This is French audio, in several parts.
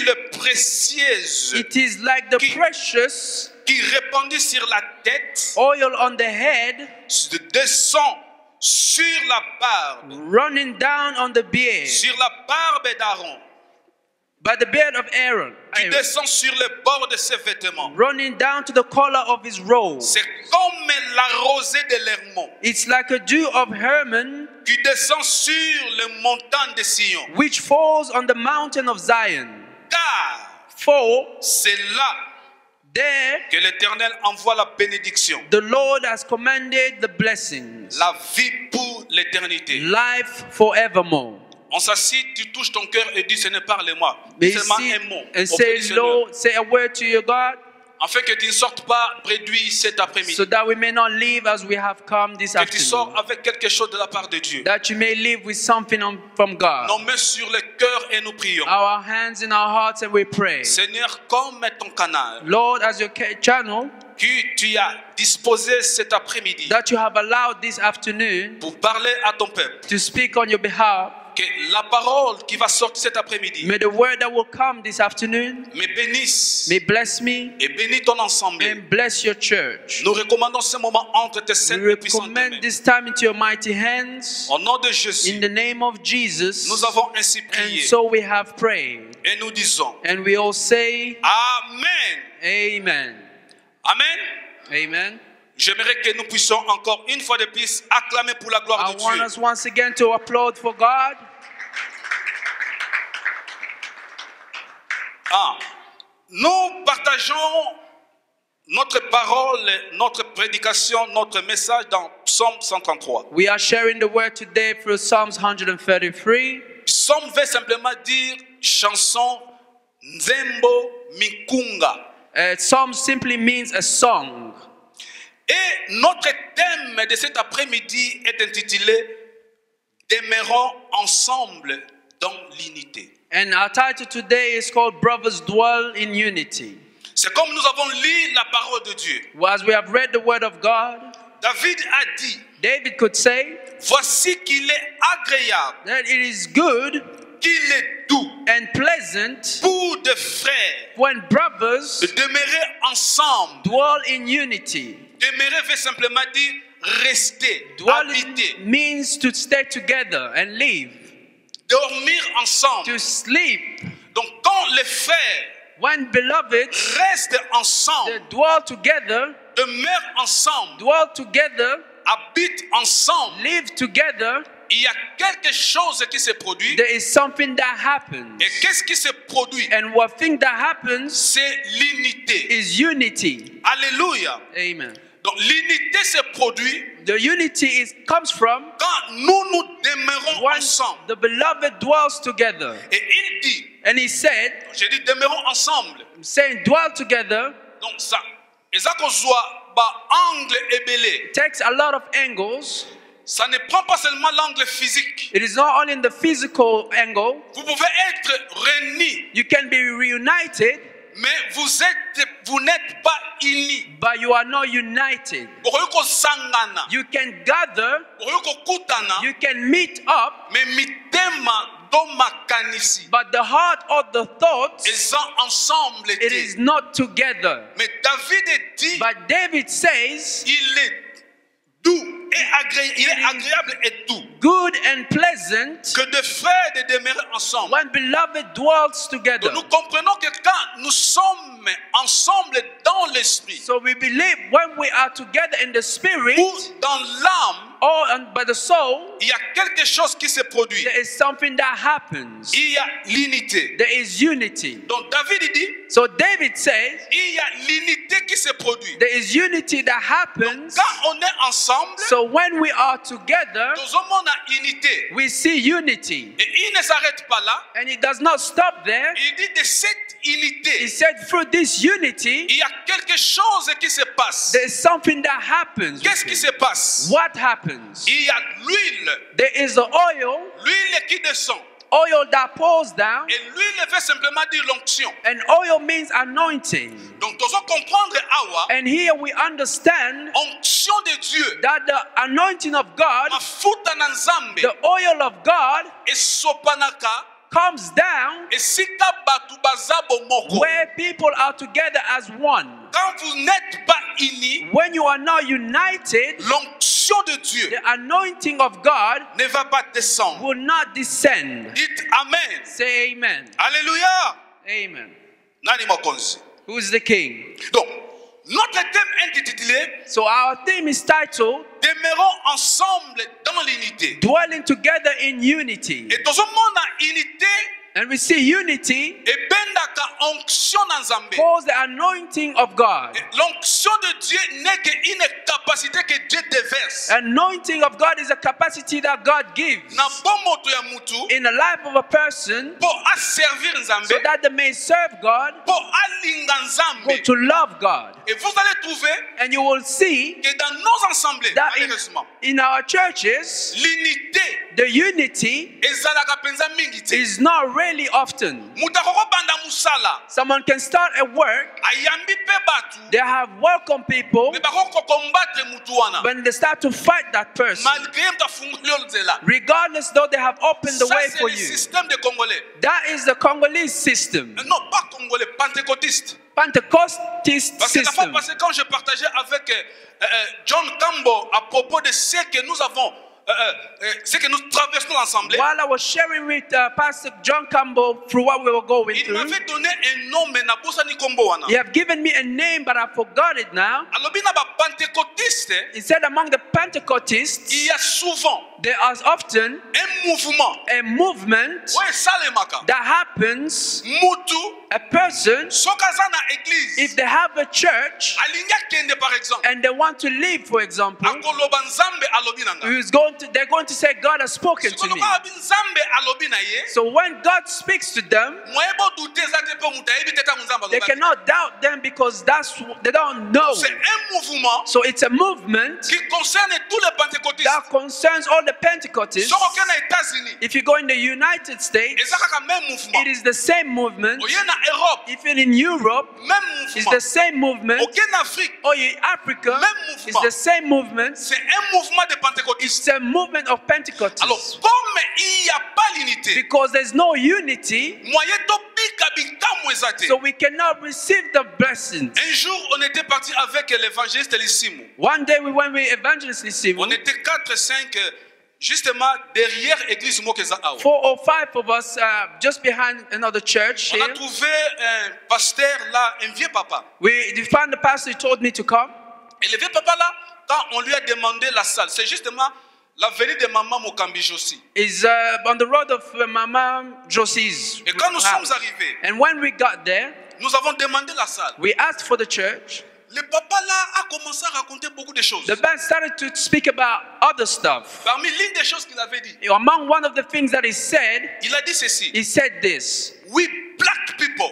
l'huile précieuse It is like the precious qui répandue sur la tête oil on the head, descend sur la barbe, running down on the beard, sur la barbe d'Aaron, by the beard of Aaron, qui descend sur le bord de ses vêtements. running down to the collar of his robe. C'est comme la rosée de l'Hermon It's like a dew of Hermon, qui descend sur le montant de Sion. which falls on the mountain of Zion. Car For c'est là there que l'Éternel envoie la bénédiction, the Lord has commanded the blessings, la vie pour l'éternité. life forevermore. On s'assied, tu touches ton cœur et dis, Seigneur, parle-moi. May you Seulement see un mot. and auprès say, du Seigneur. Lord, say a word to your God, Afin que tu ne sortes pas réduit cet après-midi. so that we may not leave as we have come this Que tu sors afternoon. avec quelque chose de la part de Dieu. That you may live with something from God. Nos mains sur le cœur et nous prions. Our hands in our hearts and we pray. Seigneur, comme ton canal Lord, as your channel que tu as disposé cet après-midi that you have allowed this afternoon pour parler à ton peuple, to speak on your behalf, que la parole qui va sortir cet après-midi may the word that will come this afternoon me bénisse may bless me et bénis ton ensemble. and bless your church. Nous recommandons ce moment entre tes saintes We et puissantes mains. recommend this time into your mighty hands. Au nom de Jésus, In the name of Jesus. nous avons ainsi And prié so we have prayed. et nous disons And we all say, Amen. Amen. Amen. Amen. J'aimerais que nous puissions encore une fois de plus acclamer pour la gloire I de want Dieu. us once again to applaud for God. Nous partageons notre parole, notre prédication, notre message dans Psaume 133. We are sharing the word today through Psalms 133. Psaume veut simplement dire chanson Nzembo Mikunga. Psalm simply means a song. Et notre thème de cet après-midi est intitulé Demeurons ensemble dans l'unité. And our title today is called Brothers Dwell in Unity. C'est comme nous avons lu la parole de Dieu. As we have read the word of God, David a dit, David could say voici qu'il est agréable, that it is good qu'il est doux and pleasant pour des frères when brothers de demeurer ensemble. dwell in unity. Demeurer veut simplement dire rester, Dwell habiter, means to stay together and live, dormir ensemble. to sleep. Donc quand les frères When beloved, restent they ensemble, dwell together, demeurent ensemble, dwell together, habitent ensemble, live together, il y a quelque chose qui se produit. there is something that happens. Et qu'est-ce qui se produit? And what thing that happens C'est l'unité. is unity. Alléluia. Amen. Donc l'unité se produit The unity comes from quand nous demeurons when ensemble. the beloved dwells together. Et il dit, And he said, j'ai dit demeurons ensemble. saying dwell together Donc ça, et ça qu'on soit angle et belé. takes a lot of angles. Ça ne prend pas seulement l'angle physique. It is not only in the physical angle. Vous pouvez être réunis, You can be reunited, mais vous n'êtes pas unis. but you are not united. Bokoyo sangana, You can gather, bokoyo kutana, you can meet up, mais mitema do makanisi. but the heart of the thoughts, Ils sont ensemble. it is not together. Mais David dit, But David says, il est doux et agréable. Il est agréable et doux. good and pleasant Que de frères de demeurer ensemble. when beloved dwells together. Donc nous comprenons que quand nous sommes ensemble dans l'esprit So we believe when we are together in the spirit ou dans l'âme, or by the soul, il y a quelque chose qui se produit. there is something that happens. Il y a l'unité. There is unity. Donc David dit, So David says, il y a l'unité qui se produit. there is unity that happens. Quand on est ensemble, So when we are together, nous avons une unité. we see unity. Et il ne s'arrête pas là. And it does not stop there. Il dit de cette He unité, said, through this unity, il y a quelque chose qui se passe. there is something that happens. Qu'est-ce qui se passe? What happens? Il y a l'huile. There is the oil, L'huile qui descend. oil that pours down, Et l'huile veut simplement dire l'onction. and oil means anointing. Donc, nous devons comprendre Awa, And here we understand onction de Dieu. that the anointing of God, Mafuta na nzambe the oil of God, esopanaka comes down esika batu baza bomoko. where people are together as one. Quand vous n'êtes pas unis, When you are not united, l'onction de Dieu the anointing of God ne va pas descendre. will not descend. Dites Amen. Say amen. Alléluia. Amen. Nani mokonzi. Who is the king? Donc, notre thème intitulé So our theme is titled Demeurons ensemble dans l'unité. Dwelling Together in Unity. Et dans un monde en unité, And we see unity et bendaka onction na Nzambe. calls the anointing of God. L'onction de Dieu n'est qu'une capacité que Dieu déverse. Anointing of God is a capacity that God gives Na bomoto ya mutu in the life of a person pour servir Nzambe, so that they may serve God, pour alinga Nzambe. to love God. Et vous allez trouver And you will see que dans nos assemblées, that malheureusement, in our churches, l'unité the unity ezalaka penza mingi te. is not really often. Mutu akokobanda musala, Someone can start a work, ayambi pe batu, they have welcome people, me bakokombatre mutu wana. when they start to fight that person, Malgré mtafungulio nzela. regardless though they have opened the Ça, way c'est for le you. système des Congolais. That is the Congolese system, Non, pas Congolais, pentecôtiste. Pentecostist Parce que la fois system. passée, quand je partageais avec John Cambo à propos de ce que nous avons, ce que nous traversons l'Assemblée, While I was sharing with Pastor John Campbell through what we were going il through, m'avait donné un nom, mais Nabusa Nikombo wana. he have given me a name, but I forgot it now. Alors, bien, ba pentecôtiste, He said among the Pentecostists, il y a souvent there is often un mouvement. a movement Ouais, ça les maka. that happens. Mutu, A person, sokaza na église, if they have a church alinga kende par exemple, and they want to leave, for example, akoloba Nzambe alobi nanga. they're going to say, God has spoken to me. Sikoloba abi Nzambe alobi na ye, So when God speaks to them, moyebo dute zate pe muta ebi teta Nzambe they alobi. cannot doubt them because they don't know. C'est un mouvement So it's a movement qui concerne tous les pentecôtistes. that concerns all the Pentecostists. Soko ke na États-Unis, If you go in the United States, eza kaka même mouvement. it is the same movement. Oye na Europe, If you're in Europe, même it's mouvement. the same movement. Oke na Afrique, Or in Africa, Même it's mouvement. the same movement. c'est un mouvement de pentecôtistes. It's a movement of Alors, Pentecostists. comme il n'y a pas l'unité, Because there's no unity, moyen tobika bikamwe eza te. so we cannot receive the blessings. Un jour, on était parti avec l'évangéliste Lissimo. One day we went with Evangelist Lisimu. On était 4-5 justement derrière l'église Mokeza Awa. 4 or 5 of us just behind another church On a here. trouvé un pasteur là, un vieux papa. We found the pastor who told me to come. Et le vieux papa là, quand on lui a demandé la salle, c'est justement la venue de maman Mokambi Josi. Is on the road of Mama Josie's Et quand nous house. sommes arrivés, And when we got there, nous avons demandé la salle. we asked for the church. Le papa là a commencé à raconter beaucoup de choses. The man started to speak about other stuff. Parmi l'une des choses qu'il avait dit, Among one of the things that he said, il a dit ceci. he said this. We black people,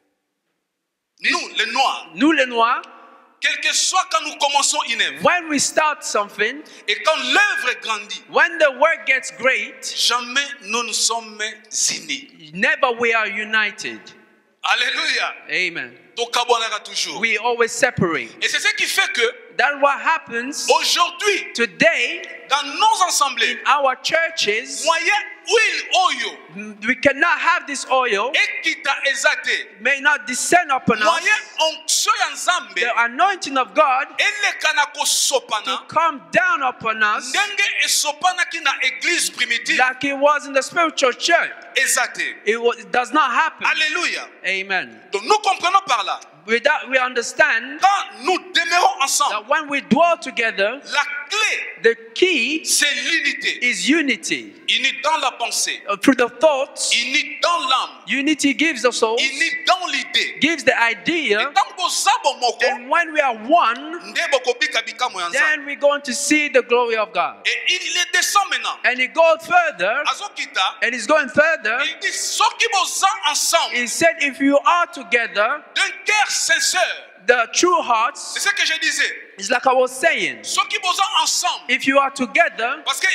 nous les noirs, Nous les Noirs, quel que soit quand nous commençons une œuvre when we start something, et quand l'œuvre grandit, when the work gets great, jamais nous ne sommes unis. never we are united. Alléluia. Amen. Tokabonaka toujours. We always separate. Et c'est ce qui fait que That's what happens aujourd'hui, today dans nos assemblées, in our churches. moyen huile oyo We cannot have this oil, ekita ezate. may not descend upon us. Moyen onction ya Nzambe The anointing of God eleka na to kosopana come down upon us ndenge esopanaki na église primitive like it was in the spiritual church. ezate. It does not happen. Alléluia. Amen. Donc nous comprenons par là, With that, we understand quand nous demeurons ensemble, that when we dwell together, la clé the key c'est l'unité. is unity. Unis dans la pensée, Through the thoughts, unis dans l'âme, unity gives the soul, unis dans l'idée. gives the Et idea, tant boza bomoko, and when we are one, nde bokobika bikamwa ya Nzambe. then we're going to see the glory of God. Et il descend maintenant. And it goes further, Azokita, and it's going further. il dit soki boza ensemble He said, if you are together, d'un cœur sincère. the true hearts, C'est ce que je disais. it's like I was saying, Soki boza ensemble, if you are together, parce que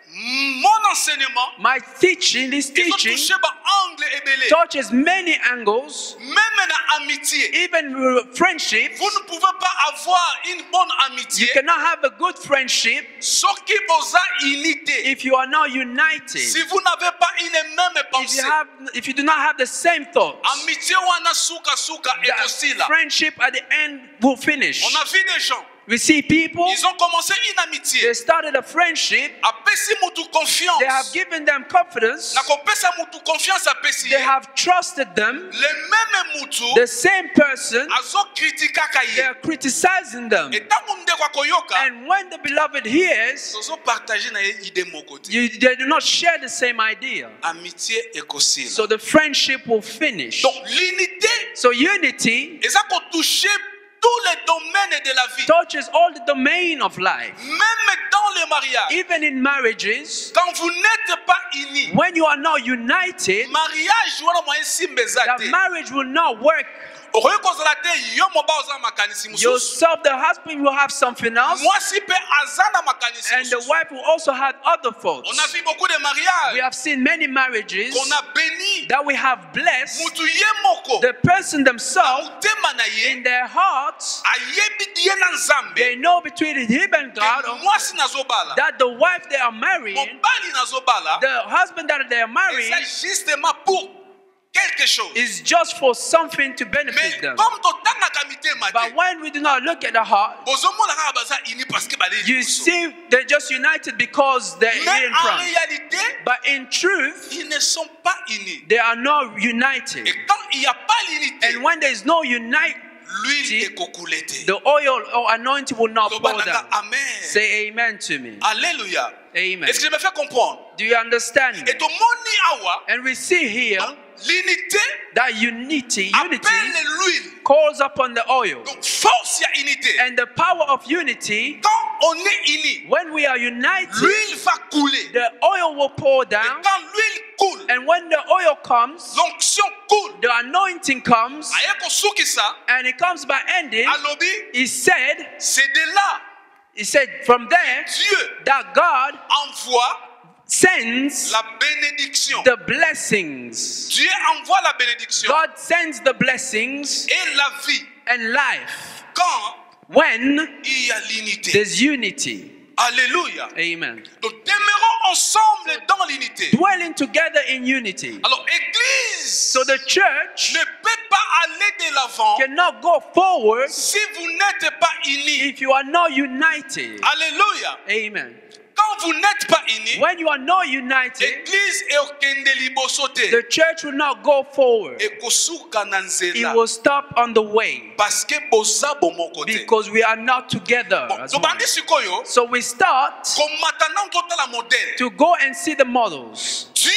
mon enseignement, my teaching, this ils ont teaching touché par angle et belé. touches many angles, Même dans amitié, even friendship. vous ne pouvez pas avoir une bonne You amitié cannot have a good friendship sans qu'il y ait unité. if you are not united. Si vous n'avez pas une même pensée, If you do not have the same thoughts, amitié wana suka suka the ekosila. friendship at the end will finish. On a vu des gens, We see people, ils ont commencé une amitié. they started a friendship, Apesi mutu confiance. they have given them confidence, Na kopesa mutu confiance apesi. they have trusted them, Le même mutu the same person, azo kritika they kaye. are criticizing them. Et tangu ndeko akoyoka, And when the beloved hears, tozo partager na ye idée moko te. they do not share the same idea. Amitié ekosila. So the friendship will finish. Donc l'unité, So unity eza ko toucher tous les domaines de la vie. touches all the domain of life. Même dans le mariage, Even in marriages, quand vous n'êtes pas unis, when you are not united, mariage wana moyen simbe eza the te. marriage will not work. Okoki kozala te yo moba oza na makanisi mosusu. Yourself, the husband will have something else, Mwasi pe aza na makanisi and the mosusu. wife will also have other On a thoughts. vu beaucoup de We mariages have seen many marriages qu'on a béni. that we have blessed. Mutu ye moko The person themselves, motema na ye in their hearts, ayebi ye na Nzambe they know between him and God que mwasi nazobala, that the wife they are marrying, mobali nazobala, the husband that they are marrying, eza justement pour quelque chose. is just for something to Mais benefit them. comme totangaka mitema But te, when we do not look at the heart, bozomona kaka baza uni parce que baleli you liboso. see they're just united because they're Mais in en front. réalité, But in truth, ils ne sont pas unis. they are not united. Et quand il n'y a pas l'unité, And when there is no unite, l'huile est coculée. the oil or anointing will not pour Lobanaka, down. Amen. Say amen to me. Alléluia. Amen. Est-ce que je me fais comprendre? Do you understand? Et tout le monde awa, And we see here donc, l'unité that unity appelle l'huile. calls upon the oil. Donc force il y a unité. And the power of unity, Quand on est unis, when we are united, l'huile va couler. the oil will pour Et down. quand l'huile coule, And when the oil comes, l'onction coule. the anointing comes, Ayeko soukisa, and it comes by ending. alobi, He said, c'est de là from there, Dieu that God envoie sends la bénédiction. the blessings. Dieu envoie la bénédiction God sends the blessings et la vie and life quand when il y a l'unité. there's unity. Alléluia. Amen. Donc demeurons ensemble dans l'unité. Dwelling together in unity. Alors église So the church ne peut pas aller de l'avant cannot go forward si vous n'êtes pas unis. if you are not united. Alléluia. Amen. Quand vous n'êtes pas unis, When you are not united, l'église est au kende liboso te. the church will not go forward. Ekosuka na It nzela. will stop on the way Parce que boza bomoko te. because we are not together Bon, as one. tobandi sikoyo So we start komata na totala modèle. to go and see the models. Dieu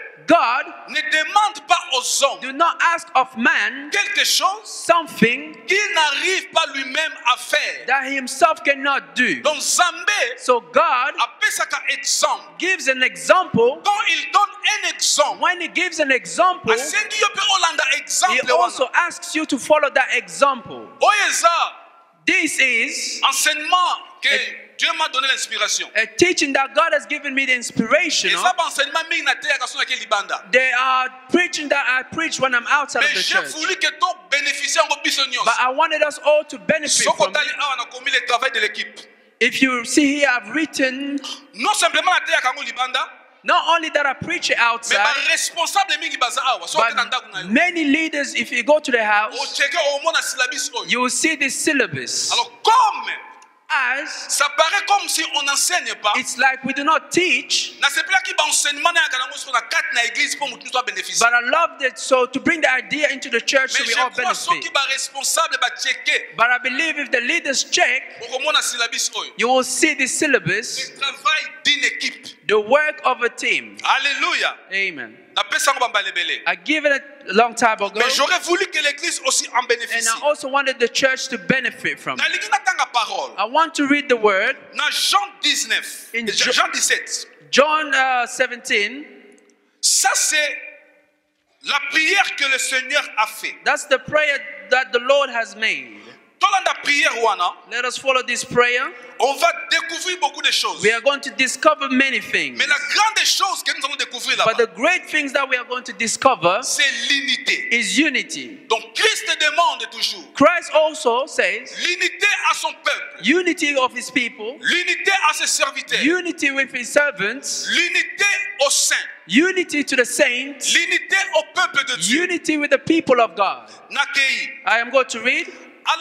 God ne demande pas aux hommes do not ask of man quelque chose something qu'il n'arrive pas lui-même à faire. that he himself cannot do. Donc Zambé So God apesaka exemple. gives an example. Quand il donne un exemple, When he gives an example, asengi yo pe olanda he exemple also wana. asks you to follow that example. Oyo eza This is enseignement que Dieu m'a donné l'inspiration. a teaching that God has given me the inspiration Eza of. ba enseignement mingi na te ya kaso na ke libanda. They are preaching that I preach when I'm outside of Mais the j'ai church. voulu que ton bénéficiaire ngo biso But nyonso. I wanted us all to benefit Soko from tali it. awa na komi le travail de l'équipe. If you see here, I've written Non simplement na te ya kango libanda, not only that I preach it mais ba outside, responsable mingi baza awa. Soko te na ndako na but yo. many leaders, if you go to the O house, cheke o mona syllabus oyo. you will see the syllabus. Alors comme As ça paraît comme si on n'enseigne pas. it's like we do not teach, Na sepela ki ba enseignement na kanango so na kat na église pour mutu to bénéficier. but I love that. So to bring the idea into the church so Mais we je all crois ceux qui benefit. ba responsable ba checker. But I believe if the leaders check, O mona syllabus oyo. you will see the syllabus, Le travail d'une équipe. the work of a team. Alléluia. Amen. Na pesa ngo bambalebele. I given it a long time ago, Mais j'aurais voulu que l'église aussi en and bénéficie. I also wanted the church to benefit from Na it. lingi natanga parole. I want to read the word Na Jean 19, In Jean 17. John 17. Ça c'est la prière que le Seigneur a fait. That's the prayer that the Lord has made. Tolanda prière wana, Let us follow this prayer. on va découvrir beaucoup de choses. we are going to discover many things. Mais la grande chose que nous allons découvrir But là-bas, the great things that we are going to discover c'est l'unité. is unity. Donc Christ demande toujours Christ also says l'unité à son peuple, unity of his people, l'unité à ses serviteurs, unity with his servants, l'unité aux saints, unity to the saints, l'unité au peuple de Dieu. unity with the people of God. Nakei, I am going to read à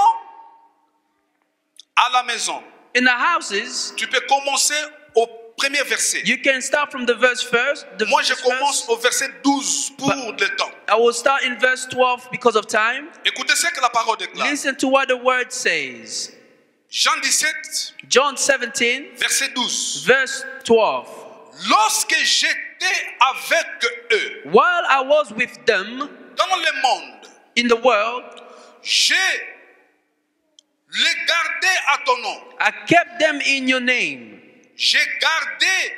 la maison, in the houses. tu peux commencer au premier verset. You can start from the verse first. Moi, je commence au verset 12 pour le temps. I will start in verse 12 because of time. Écoutez ce que la parole déclare. Listen to what the word says. Jean 17, John 17, verset 12. verse 12. Lorsque j'étais avec eux While I was with them dans le monde, in the world, j'ai les gardé à ton nom. I kept them in your name. J'ai gardé.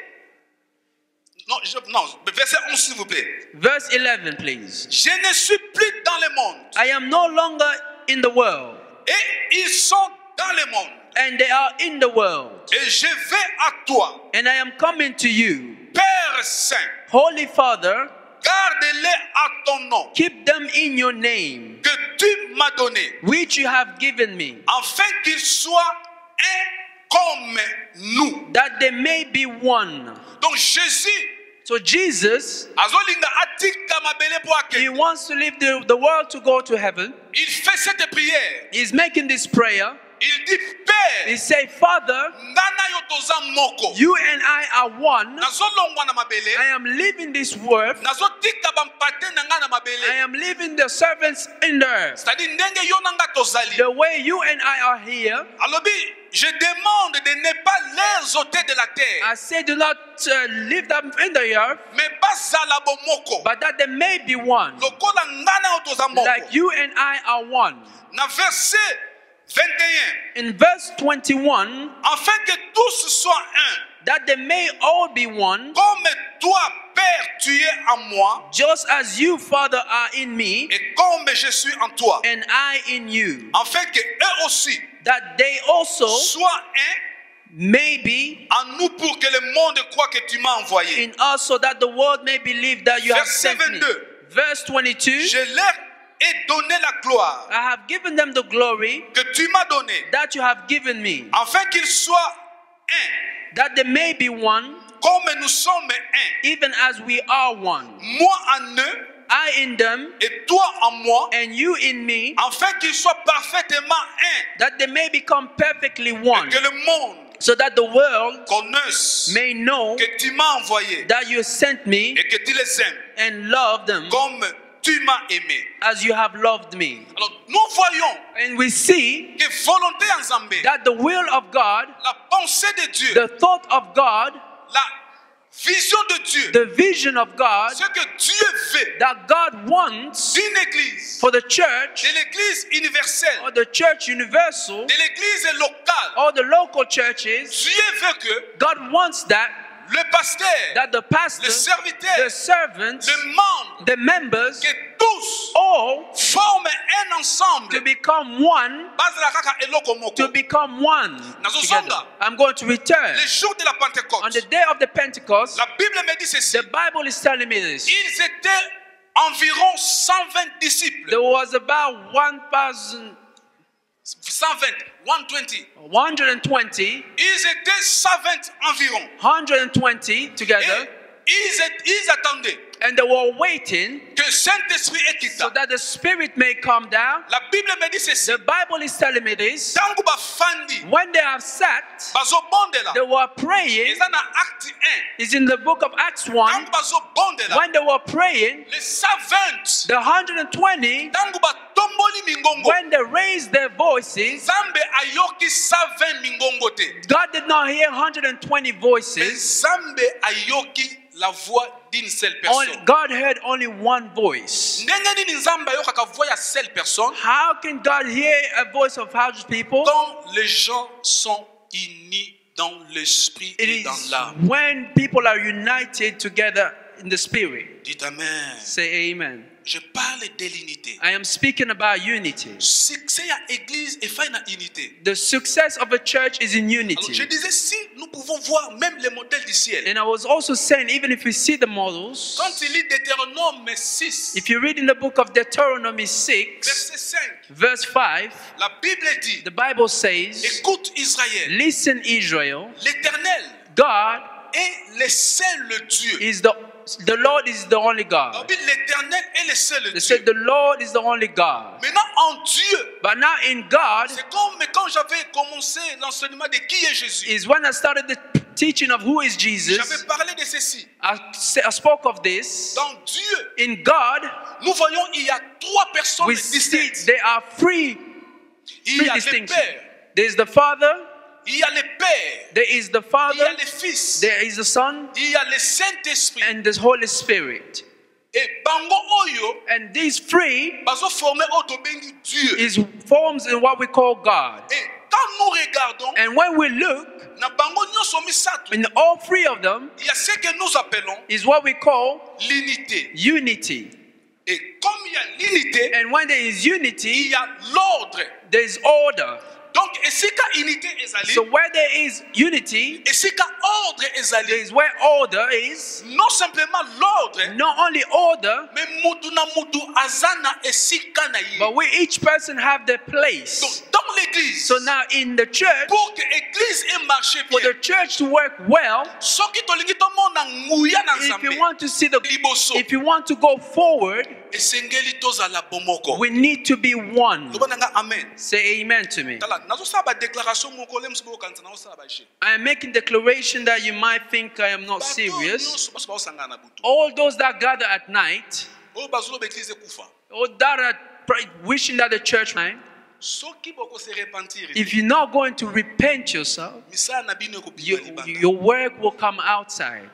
Non, verset 11 s'il vous plaît. Verse 11, please. Je ne suis plus dans le monde. I am no longer in the world, Et ils sont dans le monde. and they are in the world. Et je vais à toi, And I am coming to you. Père Saint. Holy Father, Garde-les à ton nom keep them in your name, que tu m'as donné, which you have given me, afin qu'ils soient un comme nous. that they may be one. Donc Jésus, So Jesus, azolinga atika mabele po he akende. wants to leave the world to go to heaven. Il fait cette prière. He's making this prayer. Il dit, Père, He said, Father, ngana yo toza moko. you and I are one. Nazolongwa na mabele. I am leaving this world. Nazotika bampate na nga na I mabele. am leaving the servants in the earth. C'est-à-dire ndenge yo na nga tozali. The way you and I are here, Alobi, je demande de ne pas les ôter de la terre, I say do not leave them in the earth, mais bazala bomoko. but that they may be one. Lokola ngana yo toza moko. Like you and I are one. Na verset 21, In verse 21, afin que tous soient un, that they may all be one, comme toi, Père, tu es en moi, just as you, Father, are in me, et comme je suis en toi, and I in you, afin que eux aussi that they also soient un may be en nous pour que le monde croie que tu m'as envoyé. in us, so that the world may believe that you have Verset sent me. 22. Verse 22, Je leur ai donné la gloire I have given them the glory que tu m'as donnée, that you have given me, afin qu'ils soient un, that they may be one, comme nous sommes un. even as we are one. Moi en eux, I in them, et toi en moi, and you in me, afin qu'ils soient parfaitement un, that they may become perfectly one, et que le monde so that the world connaisse may know que tu m'as envoyé that you sent me et que tu les aimes and love them comme tu m'as aimé. as you have loved me. Alors nous voyons And we see que volonté en Zambé, that the will of God, la pensée de Dieu, the thought of God, la vision de Dieu, the vision of God, ce que Dieu veut that God wants d'une église, for the church, de l'église universelle, or the church universal, de l'église locale. or the local churches, Dieu veut que God wants that le pasteur, the le pastor, the serviteur, servants, les membres, the members, que tous all forment un ensemble. to become one, Bazala kaka eloko moko. to become one Nazosonga. together. I'm going to return. Le jour de la On Pentecôte, the day of the Pentecost, la Bible me dit ceci. the Bible is telling me this. Ils étaient environ 120 disciples. There was about 1,000, 120, 120. 120, Ils étaient 120 environ. 120 together, Et ils attendaient and they were waiting que Saint-Esprit est quitté. so that the Spirit may come down. La Bible me dit ceci. The Bible is telling me this. Tangu bafandi, When they have sat, bazobondela. they were praying. Eza na acte 1. It's in the book of Acts 1. Tangu bazobondela. When they were praying, Les 120. the 120, Tangu batomboli mingongo. when they raised their voices, Zambe ayoki 120 mingongo te. God did not hear 120 Mais voices. Zambe ayoki la voix d'une seule personne. God heard only one voice. Ndenge nini Nzambe ayokaka voix ya seule personne How can God hear a voice of 100 people? quand les gens sont unis dans l'esprit It et dans is l'âme. when people are united together in the spirit. Dites Amen. Say amen. Je parle de l'unité. I am speaking about unity. Succès à l'église est fait dans l'unité. The success of a church is in Alors, je unity. disais, si nous pouvons voir même les modèles du ciel. And I was also saying, even if we see the models, Quand il lit Deutéronome 6, if you read in the book of Deuteronomy 6, verset 5, verse 5, la Bible dit, the Bible says, écoute Israël, listen Israel, l'Éternel God est le seul Dieu. is the Lord is the only God. Alors, l'Éternel est le seul They Dieu. said the Lord is the only God. Maintenant, en Dieu, But now in God c'est comme quand j'avais commencé l'enseignement de qui est Jésus. is when I started the teaching of who is J'avais Jesus, parlé de ceci. I spoke of this. Dans Dieu, In God, nous voyons il y a trois personnes we see distinctes. there are three Il y a le distinctions. Père, There is the Father, il y a le Père, there is the il y a Father, le Fils, there is the Son, il y a le Saint-Esprit. and the Holy Spirit. Et bango oyo, And these three bazo formé autobengi Dieu. is forms in what we call God. Et quand nous regardons, And when we look, na bango nyonso misato, in all three of them il y a ce que nous appelons is what we call l'unité. unity. Et comme il y a l'unité, And when there is il unity, y a l'ordre. there is order. Donc, et si ka unité ezali, So where there is unity, et si ka ordre there ezali, is where order is. non simplement l'ordre, Not only order, mais mutu na mutu azana esika na ye. but we each person have their place. Donc, dans l'église, So now in the church, pour que l'église ait marché for bien, the church to work well, soki tolingi tomona nguya na if you Nzambe, want to see the, liboso, if you want to go forward, esengeli tozala bomoko. we need to be one. Loba nanga amen. Say amen to me. Tala, nazosala ba déclaration moko le msubo kanisa nazosala ba ishe. I am making declaration that you might think I am not Bato serious. nyonso baso baosangana na butu. All those that gather at night, Oyo bazoloba église ekufa. or that are wishing that the church might, Soki boko se repentir, if you're not going to repent yourself, misala na bino ekobima libanda. your work will come outside.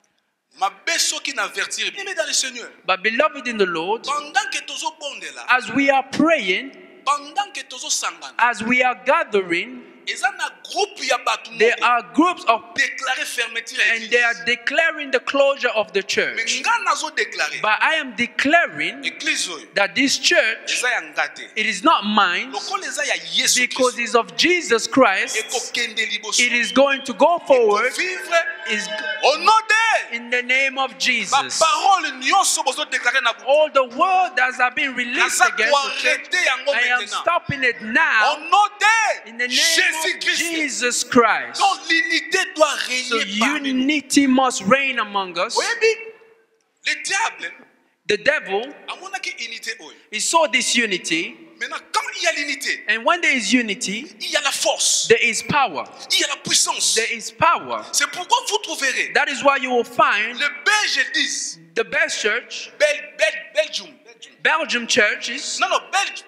Mabe soki na avertir, bien dans le Seigneur. But beloved in the Lord, Pendant que tozobondela, as we are praying, pendant que tozosangana, as we are gathering, eza na groupe ya bato there moko are groups of, déclarer fermeture ya and they are église. declaring the closure of the Mais church. nga nazo déclarer, But I am declaring église oyo that this church, eza ya ngate. it is not mine, Lokola eza ya Yesu because Kristo. it's of Jesus Christ. Ekokende liboso. It is going to go forward Vivre is au nom de in the name of ma Jesus. parole nyonso bozo déclarer na butu. All the word that have been released Naza against the church, koarrêter yango I am maintenant. stopping it Au now nom de in the name Jésus of Christ. Jesus Christ. Donc l'unité doit So régner parmi nous. unity must reign among us. Oyebi, le diable The devil, amonaki unité oyo. he saw this unity, Maintenant, quand il y a l'unité, and when there is unity, il y a la force, there is power. il y a la puissance. There is power. C'est pourquoi vous trouverez That is why you will find le Belge disent the best church, Belgium. Belgium churches, Non,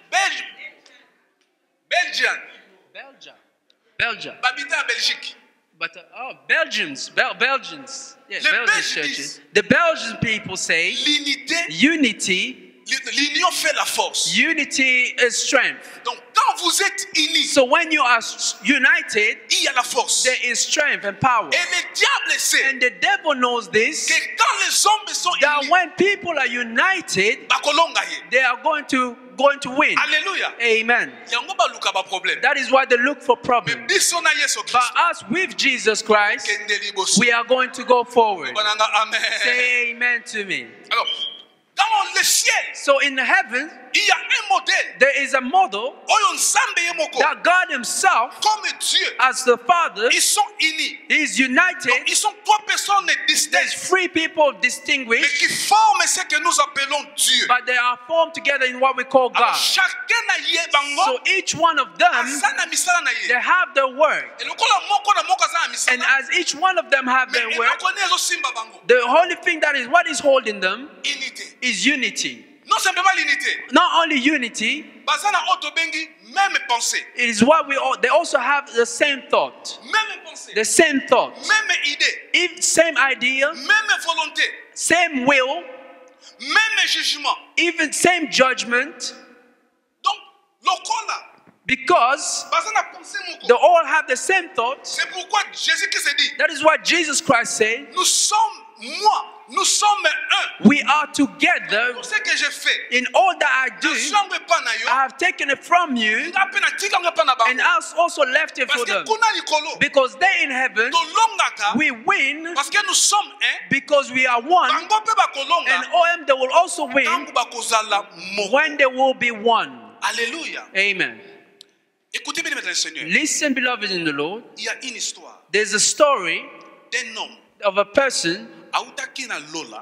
Belgian. Belgium, Babita à Belgique. but Belgians, Belgians, yes, Les Belgian Belges churches. disent- The Belgian people say L'unité, unity, l'union fait la force. unity is strength. Donc, quand vous êtes unis, So when you are united, il y a la force. there is strength and power. Et le diable sait And the devil knows this, que quand les hommes sont that unis, when people are united, bakolonga ye. they are going to win. Alléluia. Amen. Yango baluka ba problème. That is why they look for Mais problems. biso na Yesu But Kristo. us with Jesus Christ, Kende liboso. we are going to go forward. Bananga, amen. Say amen to me. Alors, dans le ciel, So in heaven, il y a un modèle. there is a model Oyo Nzambe ye moko. that God himself, Comme Dieu, as the Father, ils sont unis. is united. Donc, ils sont trois personnes There's distinctes, three people mais distinguished, qui forment ce que nous appelons Dieu. but they are formed together in what we call Alors, God. chacun na ye bango, So each one of them, aza na misala na they ye. have their work. Et lokola moko na moko aza na And misala, as each one of them have mais their work, eloko ne ezosimba bango. the only thing that is what is holding them Unité. is unity. Non simplement l'unité. Not only unity, Baza na oyo tobengi même pensée. it is what we all, they also have the same thought. Même pensée. The same thought. Même idée. Same idea, Même volonté. same will, Même jugement. even same judgment, Donc, lokola, because baza na pensée they moko. all have the same thought. C'est pourquoi Jésus-Christ dit, That is what Jesus Christ said. nous sommes moi, nous sommes un. We are together. Tout ce que j'ai fait, In all that I do, nasango epa na yo, I have taken it from you nga pe na tika nga epa na and bango. I also left it Parce for que them. kuna likolo, Because they in heaven, tolongaka, we win parce que nous sommes un. because we are one, Bango pe bakolonga, and OM they will also win tango bakozala moko. when they will be one. Alléluia. Amen. Écoutez bien, mesdames et seigneurs. Listen, beloved in the Lord. Il y a une histoire There's a story d'un homme of a person autaki na lola,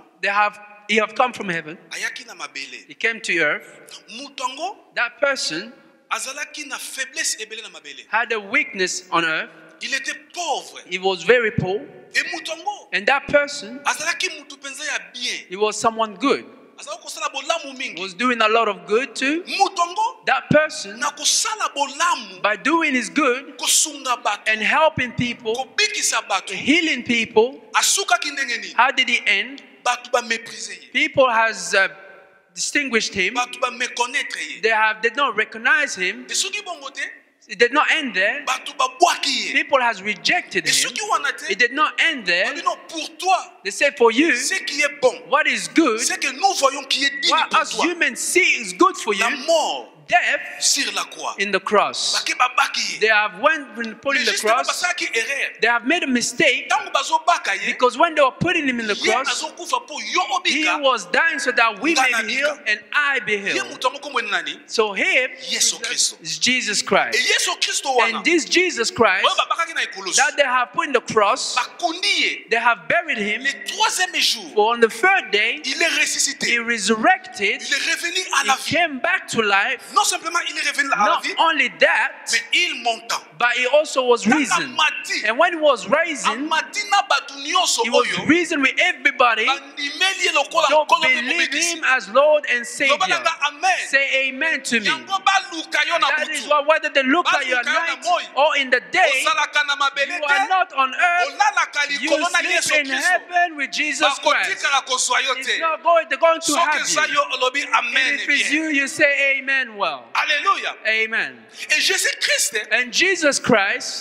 he have come from heaven. ayaki na mabele. He came to earth. Mutongo That person azalaki na faiblesse ebele na mabele. had a weakness on earth. Il était pauvre. He was very poor. Et mutongo And that person, azalaki mutu penza ya bien. he was someone good. Azalaki kosala bolamu He mingi. was doing a lot of good too. Mutongo That person, na kosala bolamu, by doing his good kosunga bato, and helping people, kobikisa bato, healing people, asukaki ndenge nini? how did he end? Bato ba mépriser ye. People has distinguished him. Bato ba méconnaître ye. They did not recognize him. Et soki bongo te, It did not end there. bato ba bwaki ye. People has rejected Et him. soki wana te, It did not end there. babi non, pour toi, They said, for you, ce qui est bon, what is good, c'est que nous voyons qui est digne what pour us toi. humans see is good for La you, mort death sur la croix. in the cross. Bake babaki ye. They have when put in Mais the justement cross, basaki erreur. they have made a mistake Tango bazobaka ye, because when they were putting him in the ye cross, azokufa po yo he obika. was dying so that we may be healed and I be Ye healed. mutu yango kombo ni nani? So him Yesu Kristo. is Jesus Et Christ. Yesu Kristo wana, And this Jesus Christ oyo babakaki na ekolosi, that they have put in the cross, bakundi ye. they have buried him. Le troisième jour, For on the third day, il est he ressuscité. resurrected. Il est revenu à He la vie. came back to life. Non simplement il est revenu à la Not vie, only that, mais il monta. but he also was Kaka risen. mati, And when he was rising, amati na bato nyonso he was oyo, risen with everybody bandimeli ye lokola to nkolo mpe believe mobikisi. him as Lord and Savior. Loba nanga amen. Say amen to me. Yango baluka yo na That is butu. why whether they look at you at night or in the day, Osalaka na mabele you are te, not on earth. olalaka You likolo na Yesu sleep in Kristo. heaven with Jesus Christ. Bakotikala kozwa yo It's te. not going, they're going to Soki have eza you. yo olobi amen And if it's bien. you, you say amen well. Alléluia. Amen. Et Jésus-Christ And Jesus Christ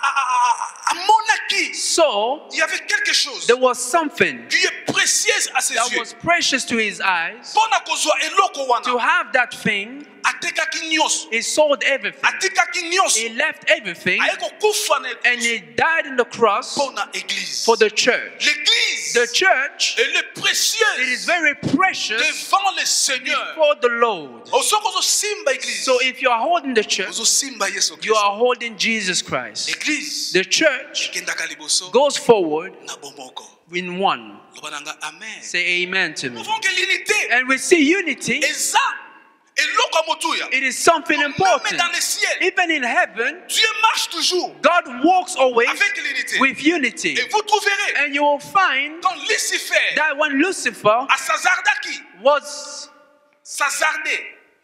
amonaki, saw il y avait quelque chose there was something qui est précieux à ses that yeux. was precious to his eyes. Mpona kozwa eloko To wana, have that thing, atekaki nyonso. he sold everything. Atikaki nyonso. He left everything Aye kokufa na and he died on the cross mpona église. for the church. L'église, The church, elle est it is précieuse very precious devant le Seigneur. for the Lord. Osoki ozosimba église, So if you are holding the church, ozosimba Yesu you Kristo. are holding Jesus Christ. L'église The church ekendaka liboso goes forward na bomoko. in one. Loba nanga amen. Say amen to me. Nous voyons que l'unité And we see unity. eza eloko ya motuya. It is something Même important. dans le ciel, Even in heaven, Dieu marche toujours God walks always avec l'unité. with unity. Et vous trouverez And you will find quand Lucifer that when Lucifer asazardaki, was sazardé,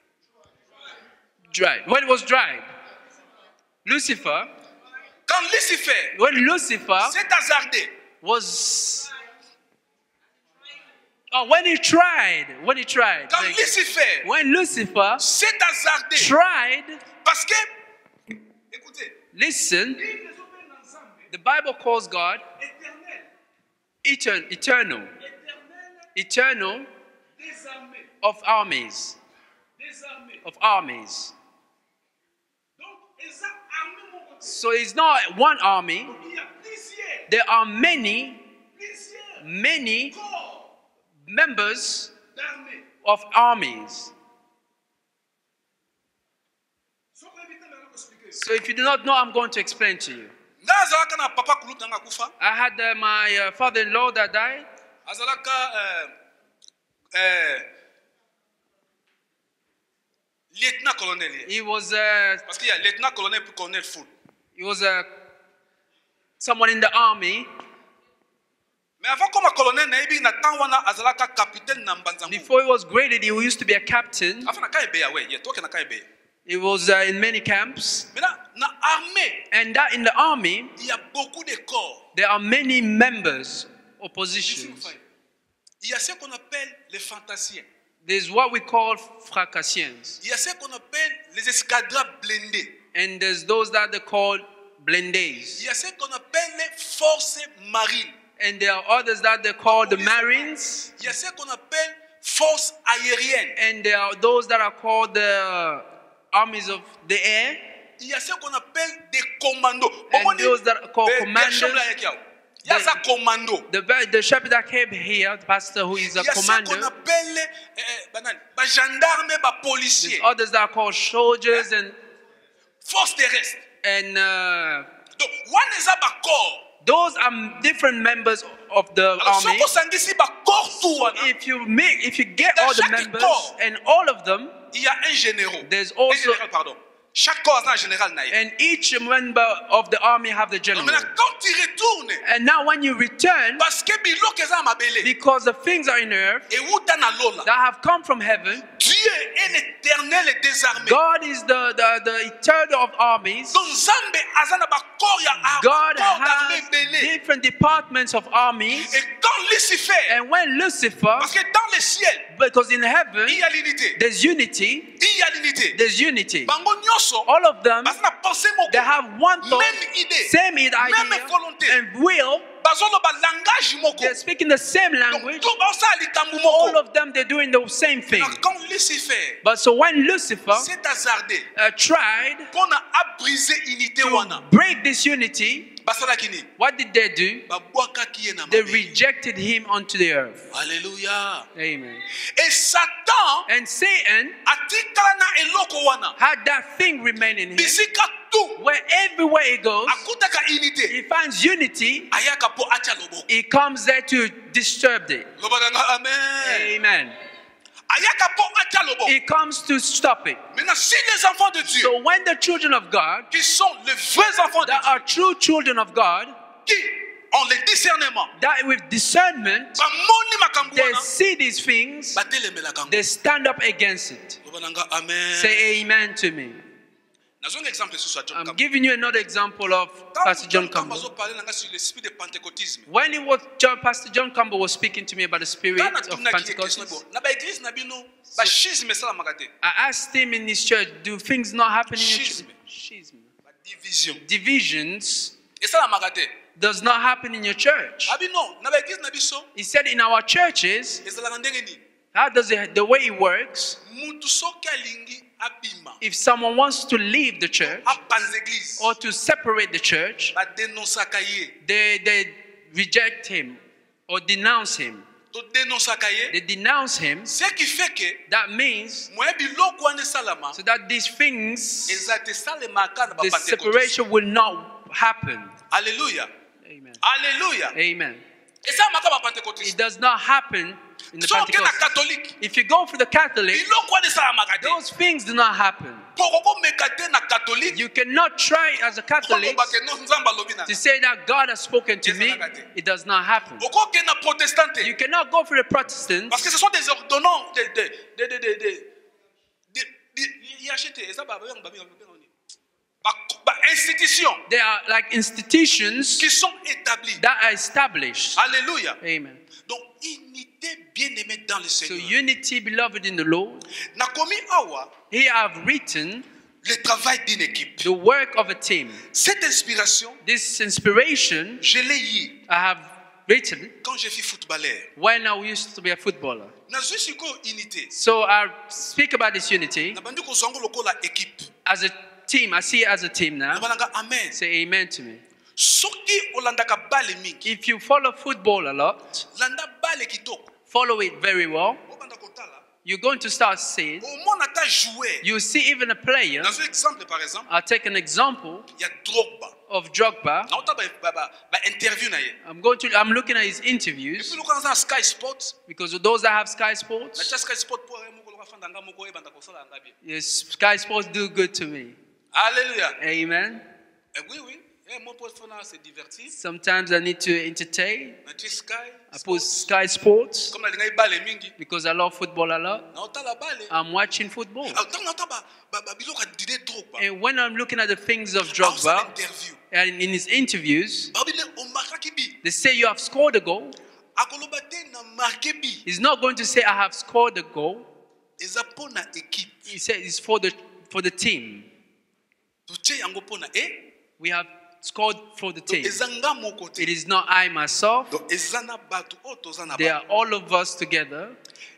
dried, when it was dried, Lucifer, quand Lucifer when Lucifer s'est hasardé, was, oh, when he tried, quand Lucifer when Lucifer s'est hasardé, tried, parce que, écoutez, listen, the Bible calls God eternal of armies, So it's not one army. There are many members of armies. So if you do not know, I'm going to explain to you. I had my father-in-law that died. Lieutenant colonel. He was Parce qu'il y a lieutenant colonel puis colonel full. he was someone in the army. Mais avant comme colonel na ebi na temps wana azalaka capitaine na mbanzangu. Before he was graded, he used to be a captain. Afa na kai beya we, ye toke na kai beya. He was in many camps. Mais na armée, And that in the army, il y a beaucoup de corps. there are many members or positions. Il y a ce qu'on appelle les fantassiens. There's what we call fracassiens. Il y a ce qu'on appelle les escadrons blindés. And there's those that they call blindaes. Il y a ce qu'on appelle les forces marines. And there are others that they call the Marines. Il y a ce qu'on appelle force aérienne. And there are those that are called the armies of the air. Il y a ce qu'on appelle des commandos. And those that are called commanders. Il y a ça commando. The shepherd that came here, the pastor who is a Il y a ce commander. qu'on appelle gendarmes et policiers. There's others that are called soldiers and Force terrestre. Donc, one is a corps. those are different members of the Alors, army. if If you get all the members and all of them, il y a un général. there's also Chaque corps a un général. and each member of the army have the general. Maintenant, quand tu retournes, And now when you return, parce que biloko eza mabele, because the things are in earth et uta na lola, that have come from heaven, Dieu est l'éternel et désarmé. God is the eternal of armies. Donc Nzambe aza na ba corps ya God corps d'armée has belé. different departments of armies. Et quand Lucifer, And when Lucifer, parce que dans le ciel, because in heaven il y a l'unité. there's unity, Il y a l'unité. there's unity. Bango nyonso, All of them, parce na pensée moko, they have one thought, même idée, same idea, même volonté. and will. Bazolo ba langage moko. They're speaking the same Donc language. tout ba sa likambu All moko. of them, they're doing the same thing. Donc quand Lucifer But so when Lucifer s'est hasardé tried pour na briser unité to wana, break this unity, basala kini, what did they do? babwaka kiye na They mabe. rejected him onto the earth. Alléluia. Amen. Et Satan And Satan atikala na eloko wana. had that thing remain in him. Bisika tout Where everywhere he goes, akutaka unité. he finds unity. Ayaka po acha loboko. He comes there to disturb it. Lobaka amen. Amen. Ayaka po acha loboko. He comes to stop it. Maintenant si les enfants de Dieu So when the children of God, qui sont les vrais enfants de that Dieu, are true children of God, qui ont le discernement, that with discernment, bamoni makambo they wana, see these things, batelemela kango. they stand up against it. Lobaka amen. Say amen to me. Nazonga exemple sur John I'm Kambo. giving you another example of Pastor John Campbell. Sur l'esprit de pentecôtisme. When Pastor John Campbell was speaking to me about the spirit of Pentecost, na ba église na bino ba schisme sala makate. I asked him in his church, do things not happen in your church? Schism. Ba division. Divisions Et sala makate. does not happen in your church. Abi non, na ba église na biso He said in our churches, ezala ndenge ni. how does it, the way it works, Mutu soki alingi abima. if someone wants to leave the church Apanze église. or to separate the church, Ba dénonçaka ye. they reject him or denounce him. To dénonçaka ye. They denounce him. Ce qui fait que That means moye biloko wana salama so that these things, eza te salemaka na ba the pentecôtiste. separation will not happen. Alléluia. Amen. Alléluia. Amen. Et ça maka ba It pentecôtiste. does not happen in the So ke na Pentecost. catholique. If you go for the Catholic, Biloko wana salamaka te. those things do not happen. Poko meka te na catholique. You cannot try as a Catholic to say that God has spoken to me. It does not happen. You cannot go for the Protestants Parce que ce sont des ordonnants, institutions they are like institutions qui sont établies. that are established. Alléluia. Amen. Donc, unité bien-aimée dans le So Seigneur. unity, beloved in the Lord. Nakomi Awa, Here I've written le travail d'une équipe. the work of a team. Cette inspiration, This inspiration je l'ai eue I have written quand je suis footballeur. when I used to be a footballer. Nazwi siko unité. So I speak about this unity Nabandi kozango lokola équipe. as a team. I see it as a team now. Nabalanga amen. Say amen to me. Soki olandaka bale mingi. If you follow football a lot, Landa bale kitoko. follow it very well, Obanda kotala. you're going to start seeing. Omona ta joueur. You see even a player. Dans un exemple par exemple, I'll take an example il y a Drogba. of Drogba. Na ota ba interview na ye. I'm looking at his Et interviews puis lokola za Sky Sports, because of those that have Sky na Sports, cha Sky Sports pour moko lokola fanda nga moko e banda kosala nga bien. yes, Sky Sports do good to me. Alléluia. Amen. Oui oui. Mon poste fona se divertir. Sometimes I need to entertain. Na chi Sky. I put Sky Sports Comme na linga bale mingi. because I love football a lot. Na ota la bale. I'm watching football. Tant na ota ba biloko Didier Drogba. And when I'm looking at the things of Drogba Drogba, interview. and in his interviews, Ba bile o marquaki bi. they say you have scored a goal. Akoloba te na marqué bi. He's not going to say I have scored a goal. Eza pona équipe. He said it's for the team. To che yango pona We have It's called for the team. It is not I myself. They are all of us together.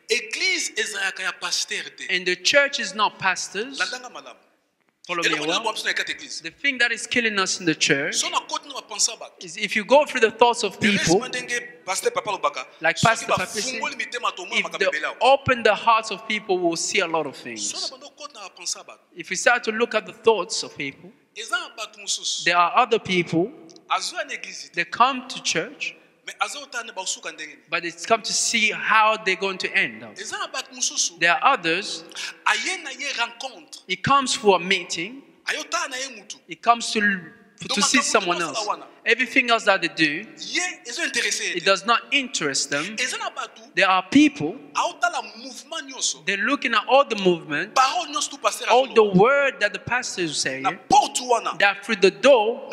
And the church is not pastors. Follow me well. The thing that is killing us in the church is if you go through the thoughts of people, like Pastor Papa said, if they open the hearts of people, we'll see a lot of things. If we start to look at the thoughts of people, there are other people, they come to church, but it's come to see how they're going to end up. There are others, it comes for a meeting, it comes to see someone else. Everything else that they do, it does not interest them. There are people, they're looking at all the movement, all the word that the pastor is saying, that through the door,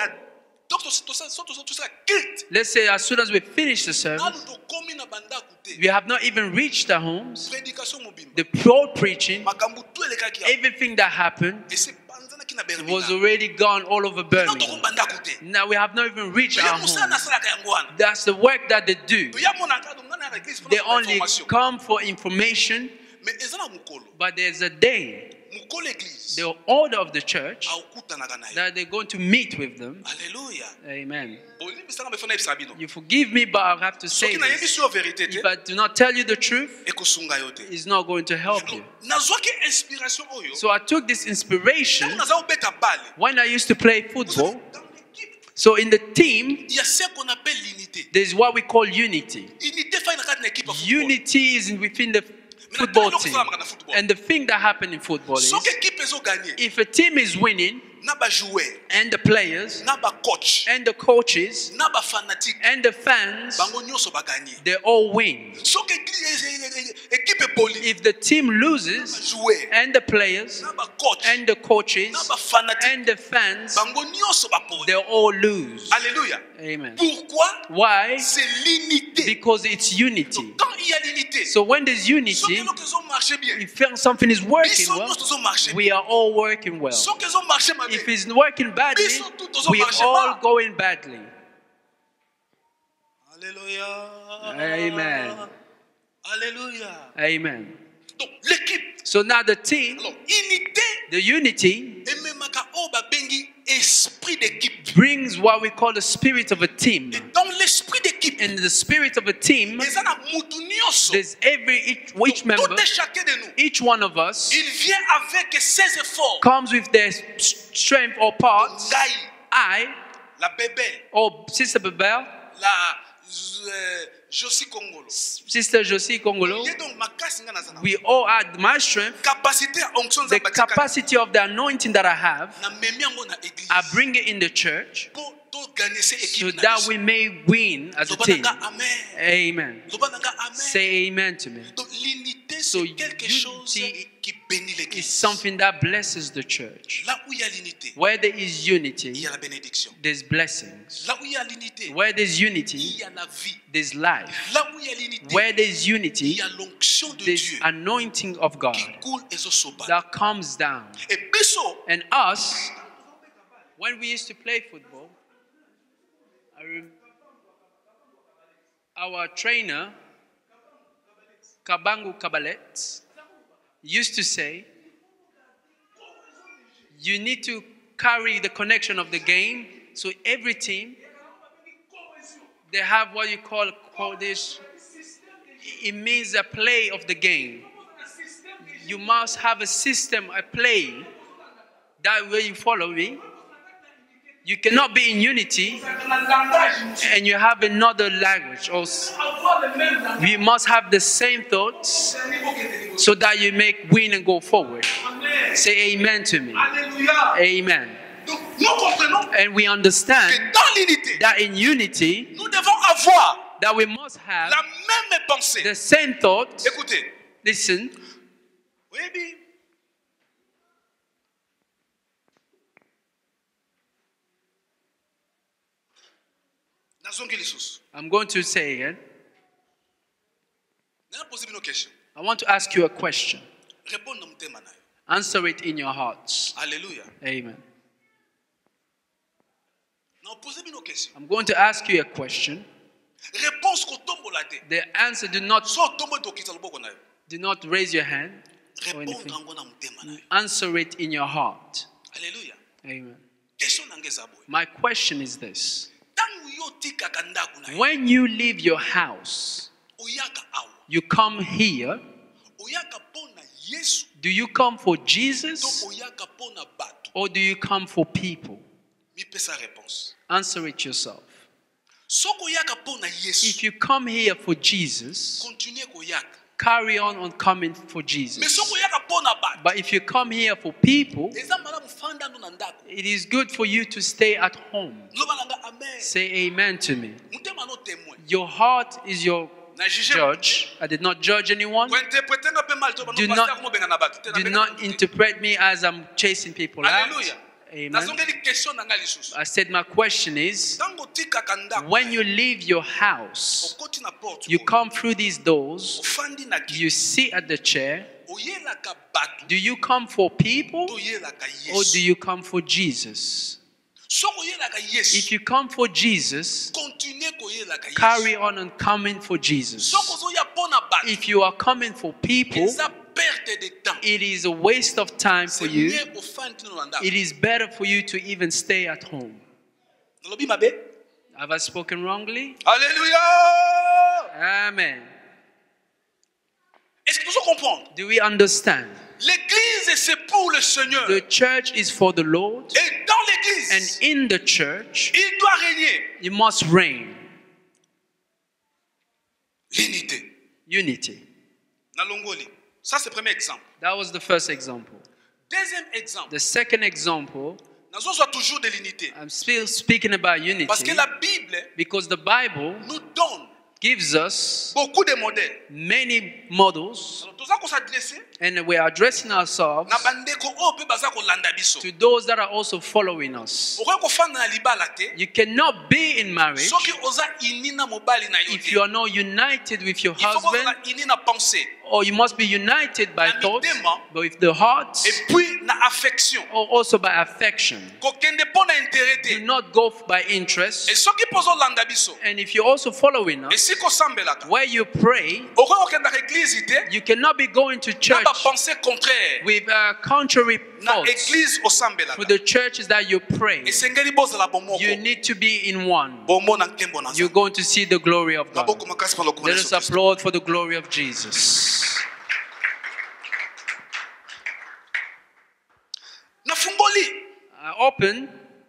let's say as soon as we finish the service, we have not even reached the homes, the pure preaching, everything that happened was already gone all over Birmingham. Now we have not even reached our homes. That's the work that they do. They only come for information, but there's a day, the order of the church, that they're going to meet with them. Hallelujah. Amen. You forgive me, but I have to say this. If I do not tell you the truth, it's not going to help you. So I took this inspiration when I used to play football. So in the team, there's what we call unity. Unity is within the football team. And the thing that happened in football is, if a team is winning, and the players, and the coaches, and the fans, they all win. If the team loses, and the players, and the coaches, and the fans, they all lose. Hallelujah. Amen. Why? Because it's unity. So when there's unity, if something is working well, we are all working well. If it's working badly, we are all going badly. Hallelujah. Amen. Hallelujah. Amen. So now the team, the unity, brings what we call the spirit of a team. In the spirit of a team, there's each member, each one of us comes with their strength or parts. I, or Sister Bebel, Sister Josie Congolo, we all add my strength, the capacity of the anointing that I have, I bring it in the church so that we may win as a team. Amen. Say amen to me. So unity is something that blesses the church. Where there is unity, there's blessings. Where there's unity, there's life. Where there's unity, there's anointing of God that comes down. And us, when we used to play football, our trainer, Kabangu Kabalet, used to say, you need to carry the connection of the game. So every team, they have what you call this. It means a play of the game. You must have a system, a play. That way you follow me. You cannot be in unity and you have another language. You must have the same thoughts so that you make win and go forward. Say amen to me. Amen. And we understand that in unity, that we must have the same thought. Listen. I'm going to say again. I want to ask you a question. Answer it in your hearts. Hallelujah. Amen. I'm going to ask you a question. The answer do not raise your hand or anything. Answer it in your heart. Hallelujah. Amen. My question is this. When you leave your house, you come here. Do you come for Jesus or do you come for people? Answer it yourself. If you come here for Jesus, carry on coming for Jesus. But if you come here for people, it is good for you to stay at home. Say amen to me. Your heart is your judge. I did not judge anyone. Do not interpret me as I'm chasing people out. Amen. I said my question is, when you leave your house, you come through these doors, you sit at the chair, do you come for people or do you come for Jesus? If you come for Jesus, carry on coming for Jesus. If you are coming for people, it is a waste of time for you. It is better for you to even stay at home. Have I spoken wrongly? Hallelujah! Amen. Est-ce que vous comprenez? Do we understand? L'église, c'est pour le Seigneur. The church is for the Lord. Et dans l'église, and in the church, il doit régner. You must reign. L'unité. Unity. Nalongoli. Ça, c'est le premier exemple. That was the first example. Deuxième exemple. The second example. Nous avons toujours de l'unité. I'm still speaking about unity. Parce que la Bible, because the Bible, nous donne gives us beaucoup de modèles. Many models. And we are addressing ourselves to those that are also following us. You cannot be in marriage if you are not united with your husband, or you must be united by thoughts, but with the heart, or also by affection. Do not go by interest. And if you're also following us, where you pray, you cannot be going to church with contrary thoughts. For the churches that you pray, you need to be in one. You're going to see the glory of God. Let us applaud for the glory of Jesus. I open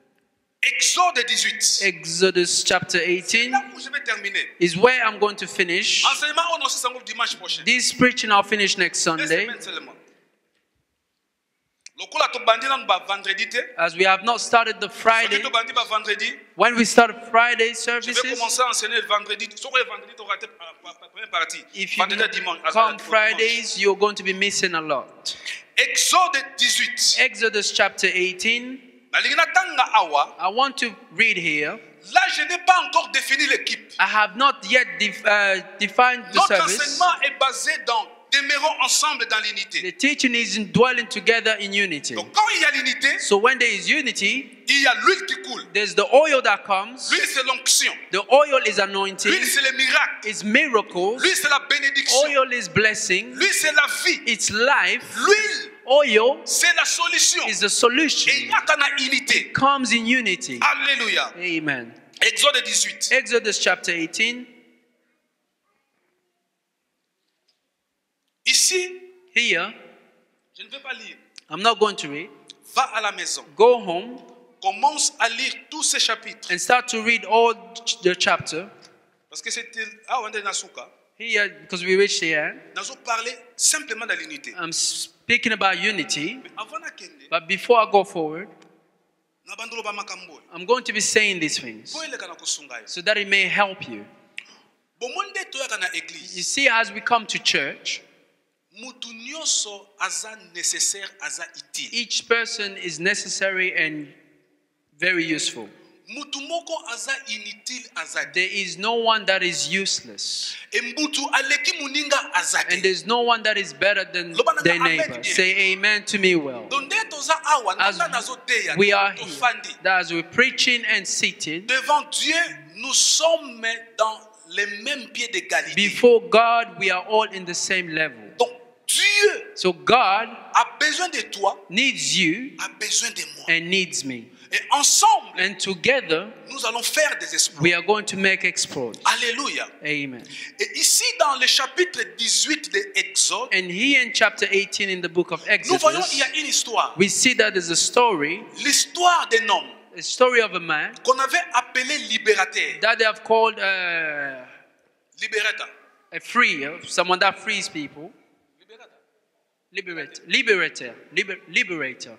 Exodus chapter 18 is where I'm going to finish. This preaching I'll finish next Sunday. As we have not started the Friday, when we start Friday services, if you come Fridays, you're going to be missing a lot. Exodus chapter 18. I want to read here. I have not yet defined the service. The teaching is dwelling together in unity. So when there is unity, there's the oil that comes. The oil is anointing. It's miracles. Oil is blessing. It's life. Oil is the solution. It comes in unity. Hallelujah. Amen. Exode 18. Exodus chapter 18. Ici, here, je ne vais pas lire. I'm not going to read. Va à la maison. Go home. Commence à lire tous ces chapitres. And start to read all the chapter. Parce que c'était on est nasuka. Here, because we reached here. Nous allons parler simplement de l'unité. I'm speaking about unity. But before I go forward, I'm going to be saying these things so that it may help you. You see, as we come to church, each person is necessary and very useful. There is no one that is useless. And there's no one that is better than their neighbor. Say amen to me well. as we are here, that as we're preaching and sitting, devant Dieu, nous sommes dans les mêmes pieds d'égalité. Before God, we are all in the same level. Donc, Dieu so God a besoin de toi, needs you, a besoin de moi. And needs me. Et ensemble, and together, nous allons faire des exploits. We are going to make exploits. Alléluia. Amen. Et ici, dans le chapitre 18 de Exode, and here in chapter 18 in the book of Exodus, nous voyons il y a une histoire. We see that there's a story. L'histoire d'un homme. A story of a man qu'on avait appelé libérateur. That they have called liberator. A free, someone that frees people. Liberator. Liberator. Liberator.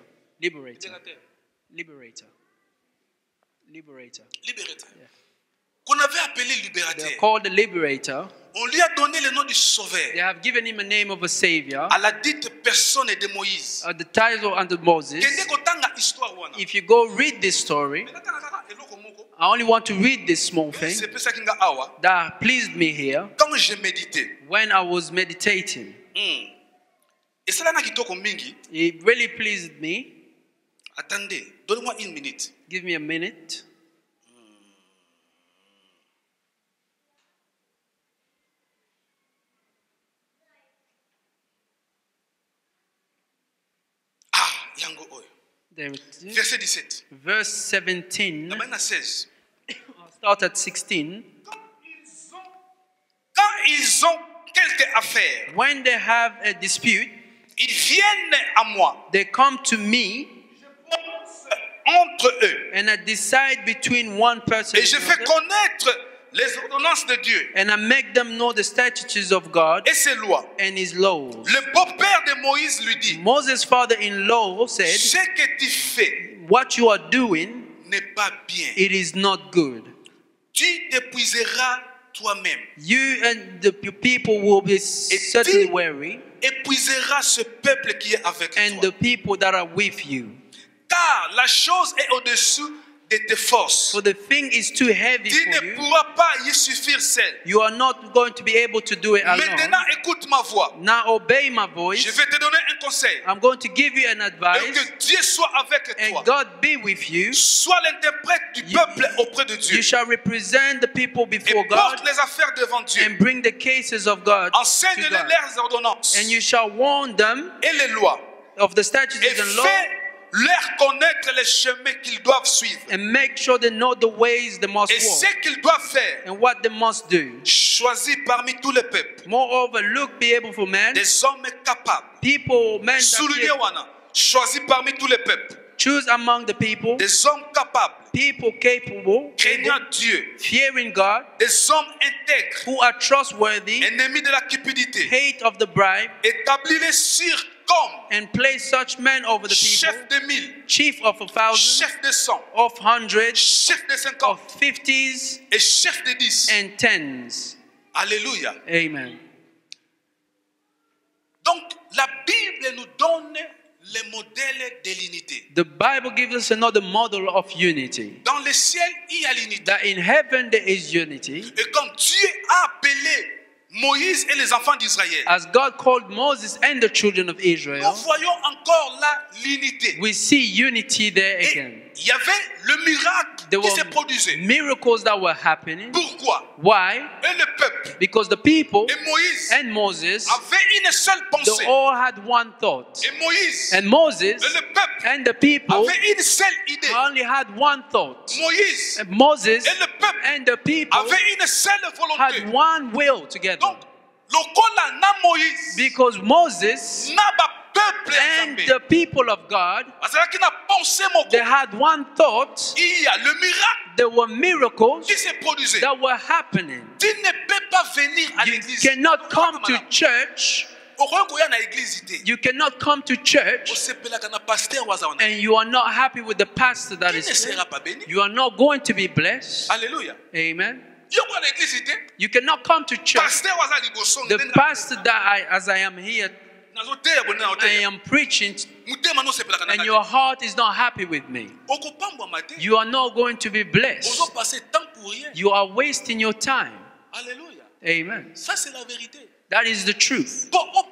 Yeah. Qu'on avait appelé libérateur. They're called the liberator. On lui a donné le nom du sauveur. They have given him a name of a savior. À la dite personne de Moïse. The title under Moses. If you go read this story, I only want to read this small thing that pleased me here when I was meditating. It really pleased me. Attendez, donnez-moi une minute. Give me a minute. Verset 17. Verse 17. I'll start at 16. Quand ils ont quelque affaire, when they have a dispute, ils viennent à moi. They come to me. Entre eux. And I decide between one person et je fais connaître les ordonnances de Dieu. And I make them know the statutes of God. Et ses lois. And his laws. Le beau-père de Moïse lui dit. Moses' father-in-law said, ce que tu fais, what you are doing, n'est pas bien. It is not good. Tu t'épuiseras toi-même. You and the people will be certainly weary. Épuiseras ce peuple qui est avec toi. And the people that are with you. Car la chose est au-dessus de tes forces. For the thing is too heavy tu for ne pourras pas y suffire seul. You are not going to be able to do it alone. Maintenant, écoute ma voix. Now obey my voice. Je vais te donner un conseil. I'm going to give you an advice. Et que Dieu soit avec toi. And God be with you. Sois l'interprète du peuple auprès de Dieu. You shall represent the people before et God. Porte les affaires devant Dieu. And bring the cases of God. Enseigne-les leurs ordonnances. And you shall warn them. Et les lois. Of the statutes and laws. Leur connaître les chemins qu'ils doivent suivre. And make sure they know the ways they must walk. Et ce qu'ils doivent faire. And what they must do. Choisis parmi tous les peuples. Moreover, be able for men. Des hommes capables. People, men. Choisis parmi tous les peuples. Choose among the people. Des hommes capables. People capable. Craignant Dieu. Fearing God. Des hommes intègres. Who are trustworthy. Ennemis de la cupidité. Hate of the bribe. Établis-les sur comme. And place such men over the people. Chef de 1000. Chief of 1,000. Chef de 100. Of 100. Chef de 50. Of 50s. Et chef de 10. And 10s. Alléluia. Amen. Donc la Bible nous donne les modèles de l'unité. The Bible gives us another model of unity. Dans le ciel, il y a l'unité. That in heaven there is unity. Et comme Dieu a appelé Moïse et les enfants d'Israël. As God called Moses and the children of Israel. Nous voyons encore là l'unité. We see unity there again. Il y avait le miracle qui se produisait. Miracles that were happening. Pourquoi? Why? Et le peuple. Because the people et Moïse and Moses avaient une seule pensée. They all had one thought. Et Moïse and Moses et le peuple and the people avaient une seule idée. Only had one thought. Moïse and Moses et le peuple and the people avaient une seule volonté. Had one will together. Donc, na Moïse because Moses and the people of God, they had one thought. There were miracles that were happening. You cannot come to church. You cannot come to church and you are not happy with the pastor that is there. You are not going to be blessed. Hallelujah. Amen. You cannot come to church. The pastor that as I am here, I am preaching, and your heart is not happy with me. You are not going to be blessed. You are wasting your time. Hallelujah. Amen. Ça, c'est la vérité. That is the truth.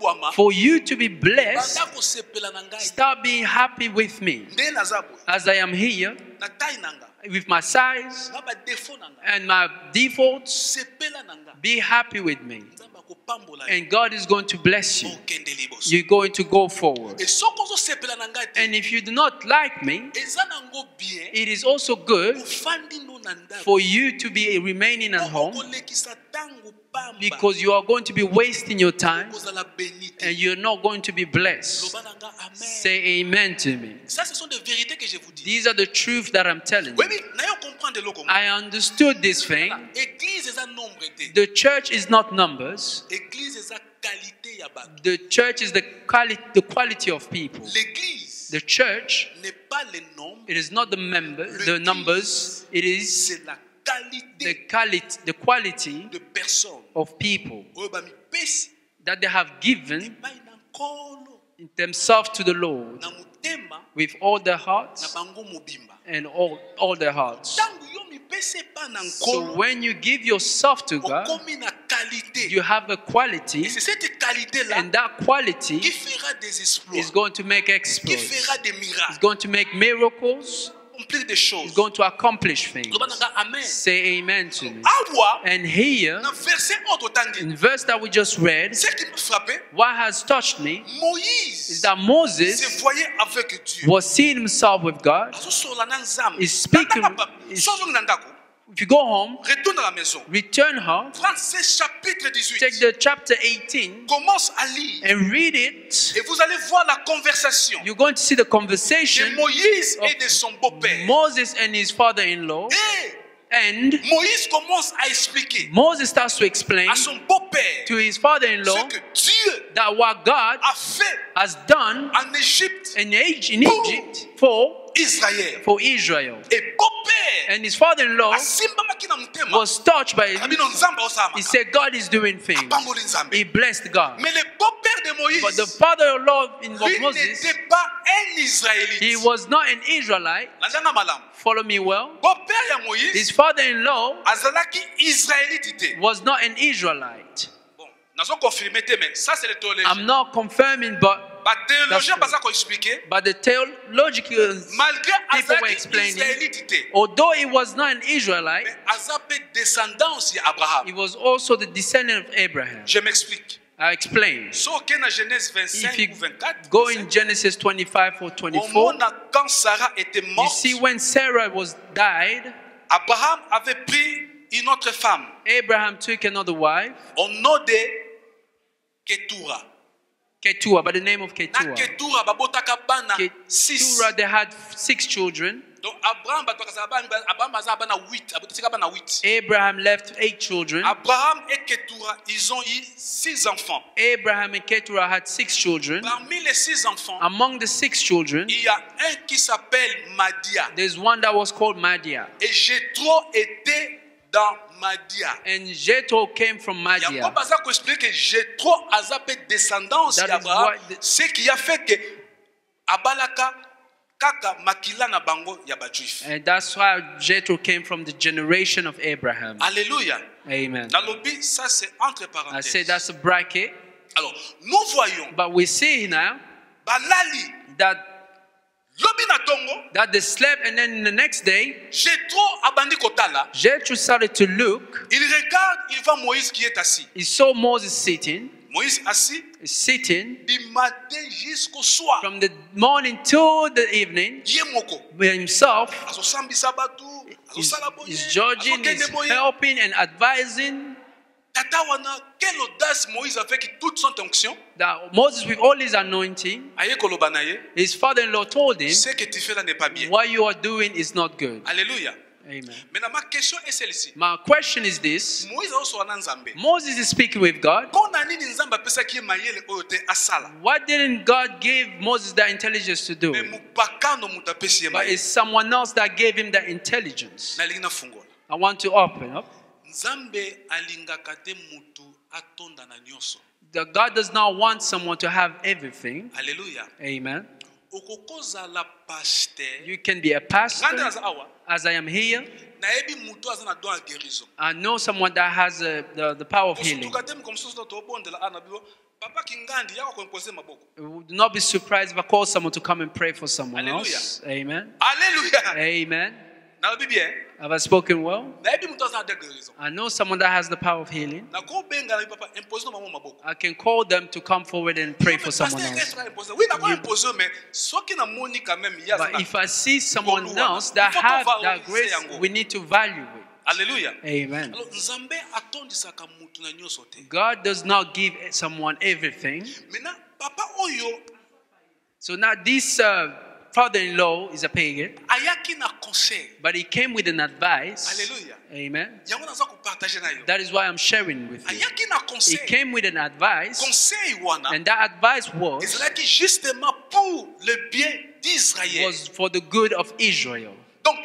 for you to be blessed, start being happy with me. As I am here, with my size and my defaults, be happy with me. And God is going to bless you. You're going to go forward. And if you do not like me, it is also good for you to be remaining at home, because you are going to be wasting your time and you're not going to be blessed. Say amen to me. These are the truth that I'm telling you. I understood this thing. The church is not numbers. The church is the quality of people. The church, it is not the numbers, it is the quality of people that they have given themselves to the Lord with all their hearts and all their hearts. So when you give yourself to God, you have a quality, and that quality is going to make exploits. It's going to make miracles. It's going to accomplish things. Say amen to me. And here, in verse that we just read, what has touched me is that Moses was seeing himself with God. He's speaking. If you go home, return home, take the chapter 18 and read it. You're going to see the conversation of Moses and his father-in-law. And Moses starts to explain to his father-in-law that what God has done in Egypt for Israel. And his father-in-law was touched by it. He said, God is doing things. He blessed God. But the father-in-law of Moses, he was not an Israelite. Follow me well. His father-in-law was not an Israelite. I'm not confirming, but the theological people were explaining, although he was not an Israelite, he was also the descendant of Abraham. I explain. If you go in Genesis 25 or 24, you see when Sarah died, Abraham took another wife, Keturah, by the name of Keturah. Keturah, they had 6 children. Abraham left 8 children. Abraham et Keturah, ils ont eu 6 enfants. Abraham and Keturah had 6 children. Parmi les 6 enfants, among the 6 children, il y a un qui s'appelle Madia. There's one that was called Madia. Et Jéthro était dans Madia. And Jethro came from Madia. Jacob a expliqué que Jéthro a zappé descendance d'Abraham, ce qui a fait que Abalaka kaka makila na bango ya ba Juif. And that's why Jethro came from the generation of Abraham. Alléluia. Amen. Dans l'obi, ça c'est entre parenthèses. I say that's a bracket. Alors, nous voyons. But we see now that they slept, and then the next day, Jethro started to look. He saw Moses sitting. Moïse assis, sitting du matin jusqu'au soir. From the morning till the evening, by himself. He's judging, he's helping and advising. Quelle audace Moïse avec toute son onction. That Moses, with all his anointing, his father-in-law told him, ce que tu fais là n'est pas bien. What you are doing is not good. Alléluia. Amen. Maintenant, ma question est celle-ci. My question is this. Moses is speaking with God. What didn't God give Moses that intelligence to do? But it's someone else that gave him that intelligence. I want to open up. That God does not want someone to have everything. Hallelujah. Amen. You can be a pastor, as I am here. I know someone that has the power of healing. Do not be surprised if I call someone to come and pray for someone else. Amen. Alleluia. Amen. Have I spoken well? I know someone that has the power of healing. I can call them to come forward and pray for someone else. But if I see someone else that has that grace, we need to value it. Hallelujah. Amen. God does not give someone everything. So now this father-in-law is a pagan, but he came with an advice. Hallelujah. Amen. That is why I'm sharing with you. He came with an advice, and that advice was for the good of Israel.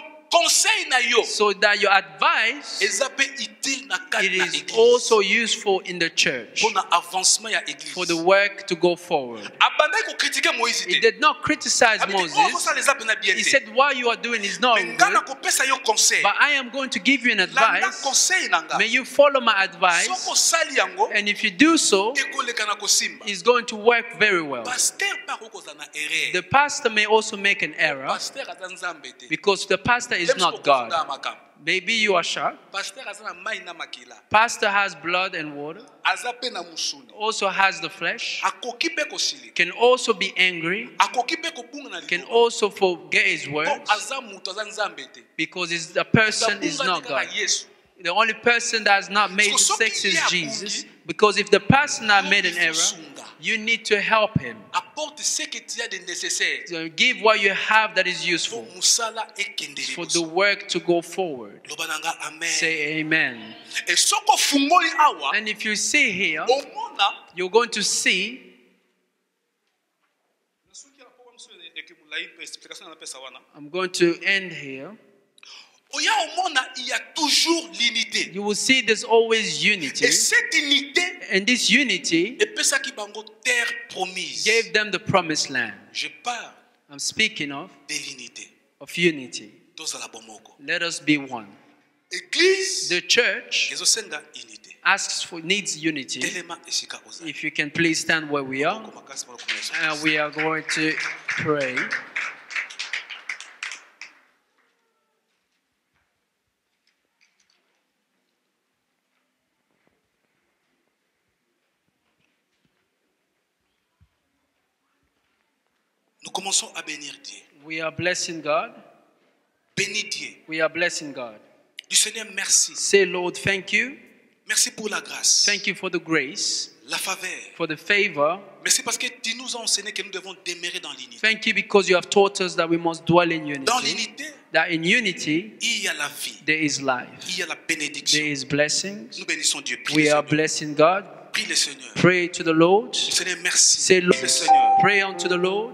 So that your advice, it is also useful in the church for the work to go forward. He did not criticize Moses. He said, what you are doing is not good, but I am going to give you an advice. May you follow my advice, and if you do so, it's going to work very well. The pastor may also make an error, because the pastor is not God. Maybe you are sharp. Pastor has blood and water. Also has the flesh. Can also be angry. Can also forget his words. Because the person is not God. The only person that has not made mistakes is Jesus. Because if the person that made an error, you need to help him. So give what you have that is useful for the work to go forward. Say amen. And if you see here, you're going to see. I'm going to end here. You will see there's always unity. And this unity gave them the promised land. I'm speaking of unity. Let us be one. The church needs unity. If you can please stand where we are. We are going to pray. We are blessing God. Bénis Dieu. We are blessing God. Du Seigneur, merci. Say, Lord, thank you. Merci pour la grâce. Thank you for the grace. La faveur. For the favor. Merci parce que tu nous as enseigné que nous devons demeurer dans l'unité. Thank you because you have taught us that we must dwell in unity. Dans l'unité, that in unity, il y a la vie. There is life. Il y a la bénédiction. There is blessings. Nous bénissons Dieu. We are blessing God. Prie le Seigneur. Pray to the Lord. Seigneur, merci. Say, Lord, le Seigneur. Pray unto the Lord.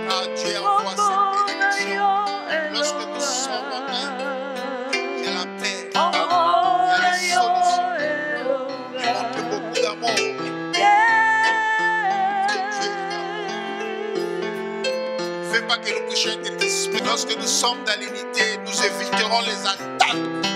La paix ne veut pas que nous puissions être tristes. Mais lorsque nous sommes dans l'unité, nous éviterons les attaques